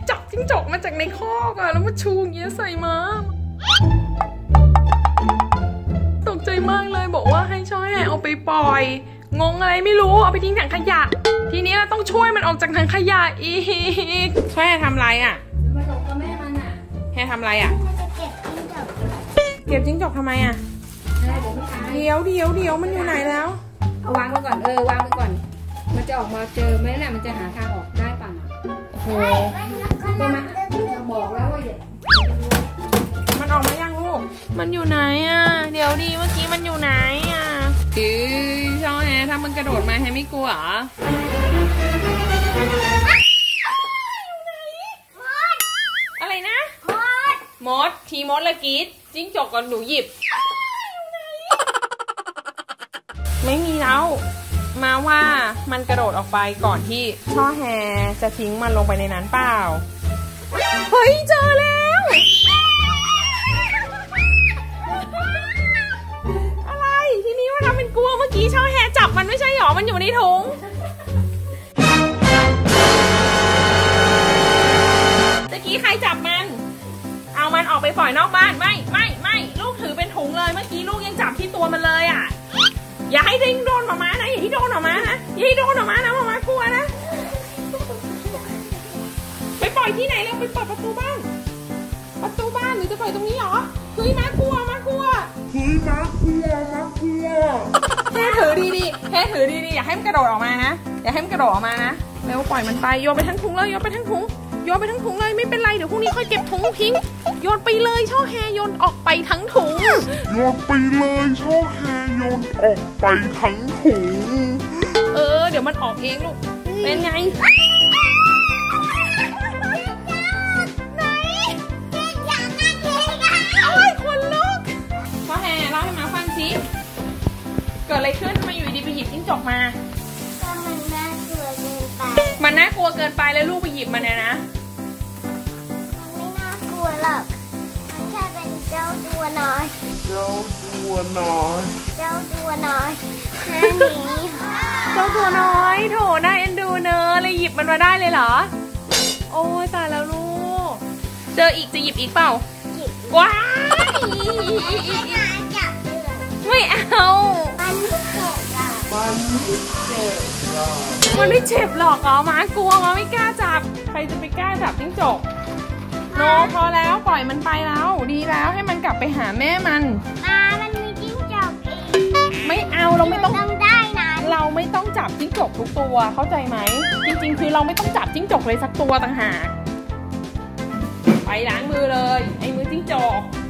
จับจิ้งจกมาจากในคอกอะแล้วมาชูอย่างเงี้ยใส่มาตกใจมากเลยบอกว่าให้ช่อแห่เอาไปปล่อยงงอะไรไม่รู้เอาไปทิ้งถังขยะทีนี้เราต้องช่วยมันออกจากถังขยะอีกช่วยแห่ทำอะไรอะมาหลบกับแม่มันอะแห่ทำอะไรอะเก็บจิ้งจกทำไมอะเดี๋ยวมันอยู่ไหนแล้วเอาวางไปก่อนวางไปก่อนมันจะออกมาเจอไหมน่ะมันจะหาทางออกได้ป่ะโอ้โหก็มาบอกแล้วว่าอย่ามันออกมายังลูกมันอยู่ไหนอ่ะเดี๋ยวดีเมื่อกี้มันอยู่ไหนอ่ะช่อแฮถ้ามันกระโดดมาแฮไม่กลัวเหรออะไรนะมดทีมดละกีดจิ้งจกก่อนหนูหยิบไม่มีแล้วมาว่ามันกระโดดออกไปก่อนที่ช่อแฮจะทิ้งมันลงไปในนั้นเปล่าเฮ้ยเจอแล้วอะไรทีนี้ว่าทำเป็นกลัวเมื่อกี้ช่อแฮจับมันไม่ใช่หรอมันอยู่ในถุงตะกี้ใครจับมันเอามันออกไปปล่อยนอกบ้านไม่ลูกถือเป็นถุงเลยเมื่อกี้ลูกยังจับที่ตัวมันเลยอ่ะอย่าให้ดิ้งโดนหมานะอย่าให้โดนหมานะอย่าให้โดนหมากลัวนะไปปล่อยที่ไหนแล้วไปเปิดประตูบ้านหรือจะปล่อยตรงนี้เหรอเฮ้ยมากลัวเฮ้ยมากลัวแค่ถือดีอย่าให้มันกระโดดออกมานะแล้วปล่อยมันไปโยนไปทั้งถุงเลยไม่เป็นไรเดี๋ยวพรุ่งนี้ค่อยเก็บถุงทิ้งโยนไปเลยช่อแฮโยนออกไปทั้งถุงโยนไปเลยช่อแฮโยนออกไปทั้งถุงเดี๋ยวมันออกเองลูกเป็นไงคนลุกช่อแฮเล่าให้มาฟังสิเกิดอะไรขึ้นทำไมอยู่ดีไปหยิบจิ้งจกมาก็มันน่ากลัวเกินไปแล้วลูกไปหยิบมันเนี่ยนะมันไม่น่ากลัวหรอกมันแค่เป็นเจ้าตัวน้อยแค่นี้เจ้าตัวน้อยโถน่าเอ็นดูเนอะเลยหยิบมันมาได้เลยเหรอโอ้ยตายแล้วลูกเจออีกจะหยิบอีกเปล่าว้ายไม่เอามันไม่เจ็บหรอกม้ากลัวม้าไม่กล้าจับใครจะไปกล้าจับจิ้งจกโนพอแล้วปล่อยมันไปแล้วดีแล้วให้มันกลับไปหาแม่มันมันมีจิ้งจกอีกไม่เอาเราไม่ต้องได้นะเราไม่ต้องจับจิ้งจกทุกตัวเข้าใจไหมจริงๆคือเราไม่ต้องจับจิ้งจกเลยสักตัวต่างหากไปล้างมือเลยไอ้มือจิ้งจก